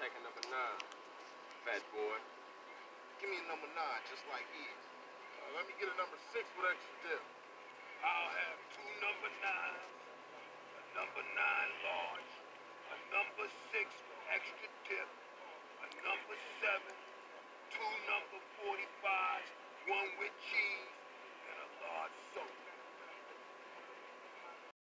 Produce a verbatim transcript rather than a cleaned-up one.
take a number nine, fat boy. Give me a number nine, just like his. Uh, let me get a number six with extra dip. I'll have two number nines, a number nine large, a number six with extra dip, a number seven, two number forty-fives, one with cheese.